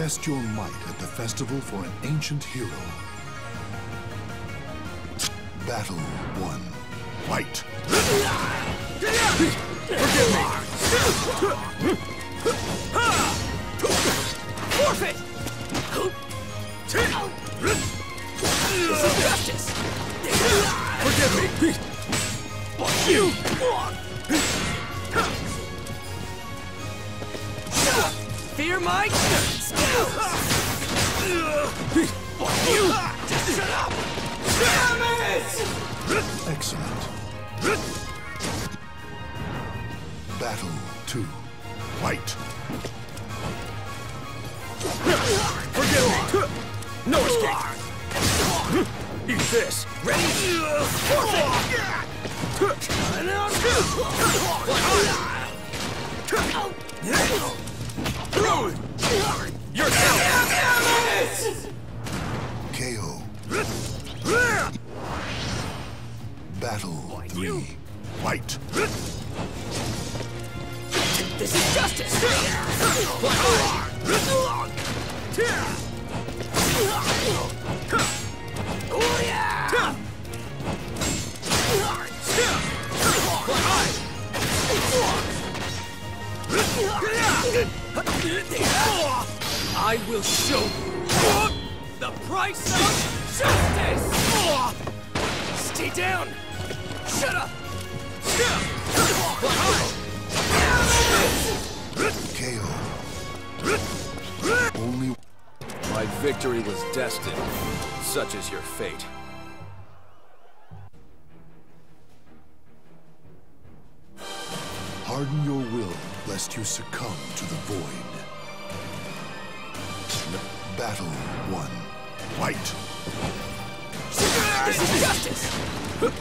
Test your might at the festival for an ancient hero. Battle 1. Fight! Forgive me! Forfeit! This is justice! Forgive me! You! Fear my skills! You! Just shut up! Damn it! Excellent. Battle 2. Fight! Forgive me! No escape! Eat this! Ready? Yourself! KO. Battle 3. Fight! This is justice! Oh yeah! I will show you the price of justice! Stay down! Shut up! KO. Only My victory was destined. Such is your fate. harden your will lest you succumb to the void. Battle 1. Fight! This is justice!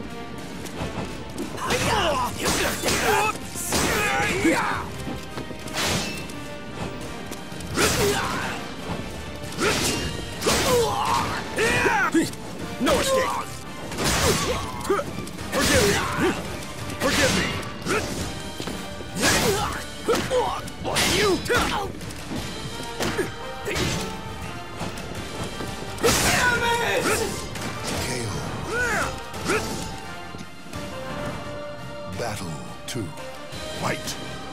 No escape! Forgive me! Forgive me! You! Damn it! KO. Battle 2. Fight!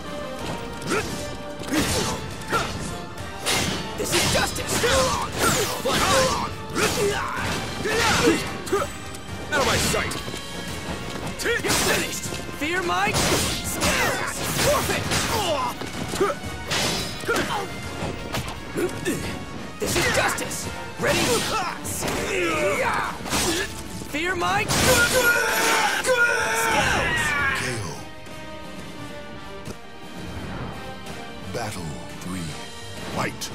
This is justice! Out of my sight! You're finished! Fear my skills! Forfeit! This is justice! Ready? Fear my skills! KO. Battle 3. Fight!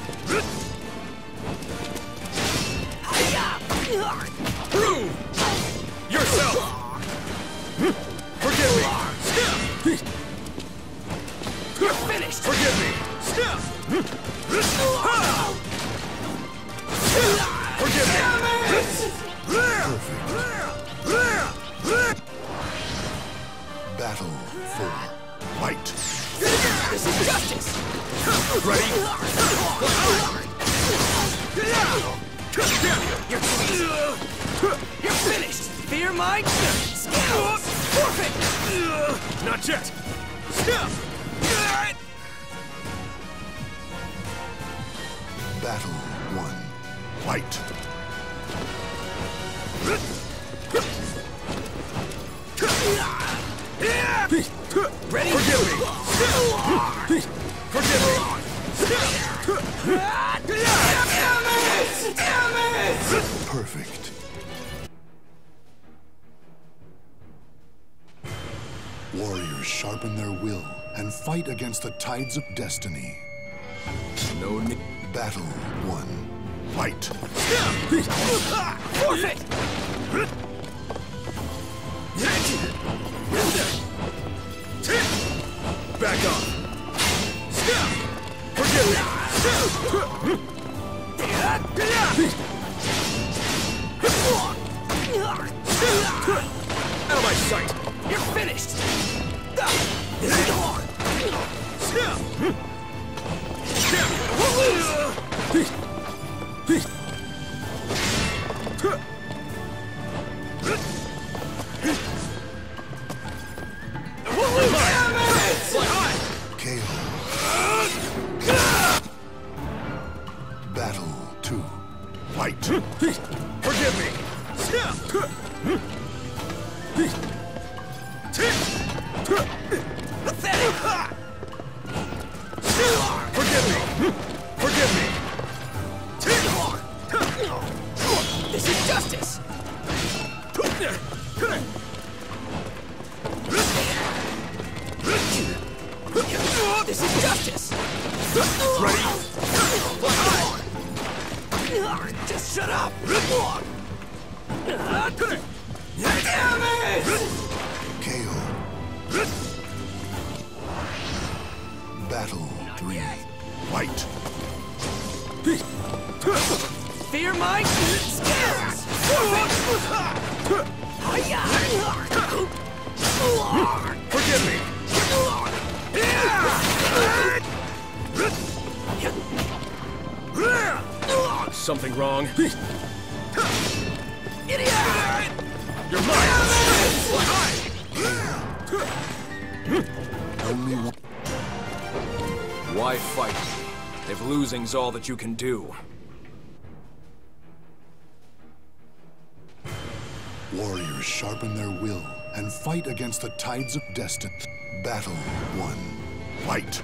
Prove yourself! Forgive me! You're finished! Forgive me! Forgive me! Perfect. Battle 4. Fight! This is justice! Ready? You're finished! Fear my skills! Forfeit! Not yet! Battle 1. Fight! Ready? Forgive me! Forgive me! Damn it! Perfect. Warriors sharpen their will and fight against the tides of destiny. No need. Battle 1. Fight! Forfeit! Back off! Forgive me! Out of my sight! You're finished! This is hard! This is justice! Ready? Just shut up! Damn it! KO. Battle 3. Fight. Fear my skills! Forgive me! Something wrong? Idiot! You're mine! Only one. Why fight me, if losing's all that you can do? Warriors sharpen their will and fight against the tides of destiny. Battle 1. Fight.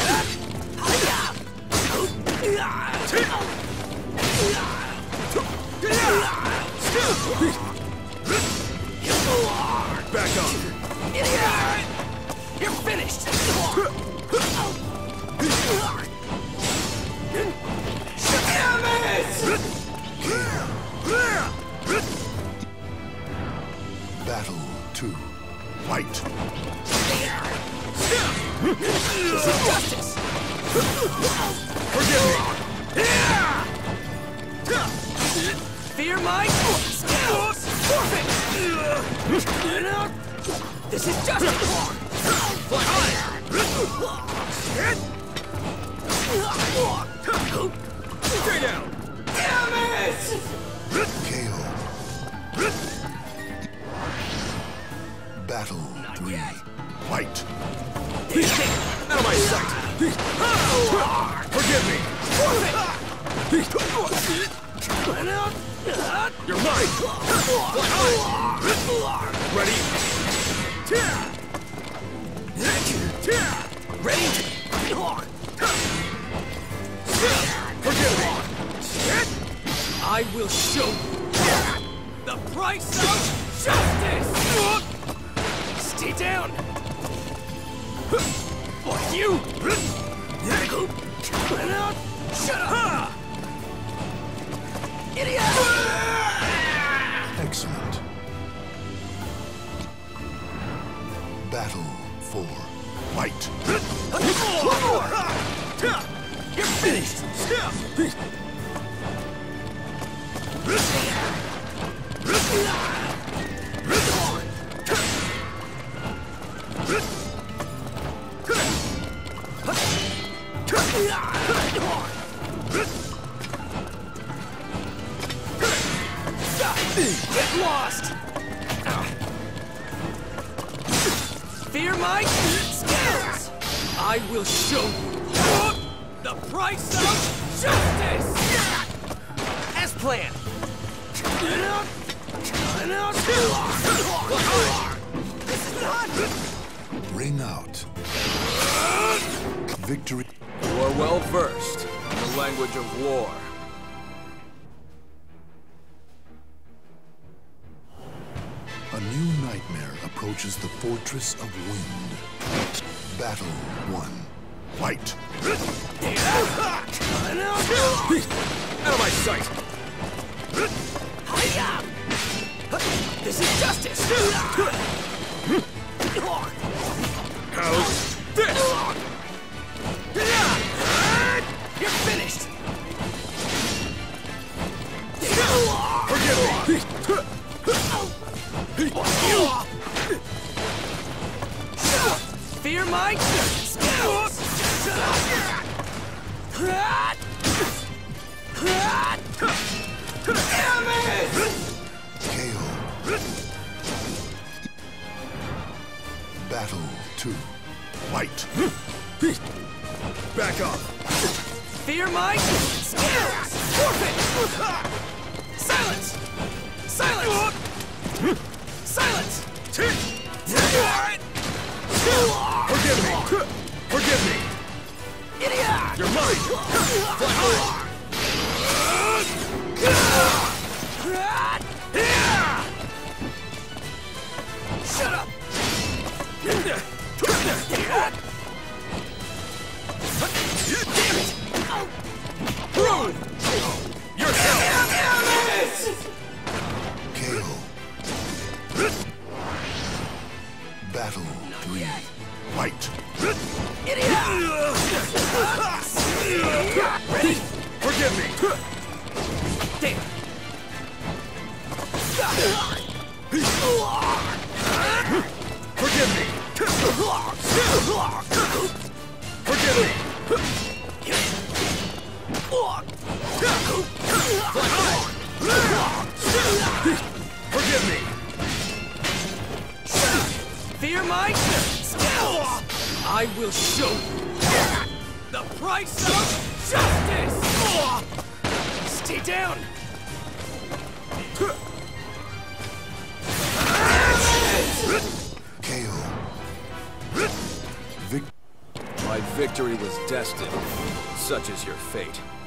Back up! Idiot! You're finished! Damn it! Battle 2. Fight. This is justice! Forgive me! Fear my skills! Forfeit! This is justice! Stay down! Damn it! KO. Battle 3. Fight. Out of my sight! Forgive me! You're mine! Ready? Ready? Forgive me! I will show you the price of justice! Stay down! For you! Shut up! Idiot! Excellent. Battle 4. Fight. You're finished! Get lost! Fear my skills! I will show you the price of justice! As planned! This is not... Ring out. Victory. You are well versed in the language of war. A new nightmare approaches the Fortress of Wind. Battle 1. Fight. Out of my sight! This is justice! How's this? You're finished! Forgive me! Fear my skills! Damn it! KO. Battle 2. Fight. Back up! Fear my skills! Forfeit! Silence! Silence! Silence! Forgive me! Forgive me! Idiot! You're mine! Fly high! Shut up! Prove yourself! KO. Battle 3. Fight! Ready? Forgive me! Damn! Forgive me! Forgive me! Forgive me! Fear my skills! I will show you the price of justice! Stay down! KO. My victory was destined. Such is your fate.